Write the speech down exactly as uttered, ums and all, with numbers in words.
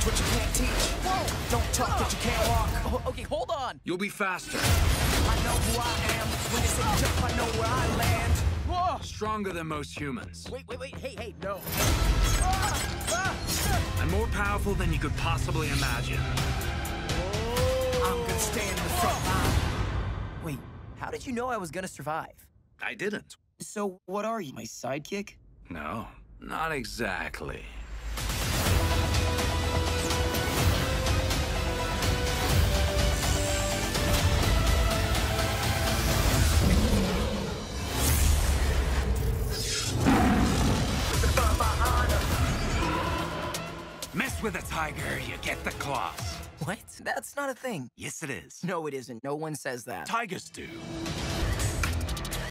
what you can't teach. Whoa! Don't talk what you can't walk. Oh, okay, hold on. You'll be faster. I know who I am. When they say jump, I know where I land. Whoa! Stronger than most humans. Wait, wait, wait. Hey, hey, no. And more powerful than you could possibly imagine. I'm gonna stand in the front line. Wait, how did you know I was gonna survive? I didn't. So, what are you, my sidekick? No, not exactly. Mess with a tiger, you get the claws. What? That's not a thing. Yes, it is. No, it isn't. No one says that. Tigers do.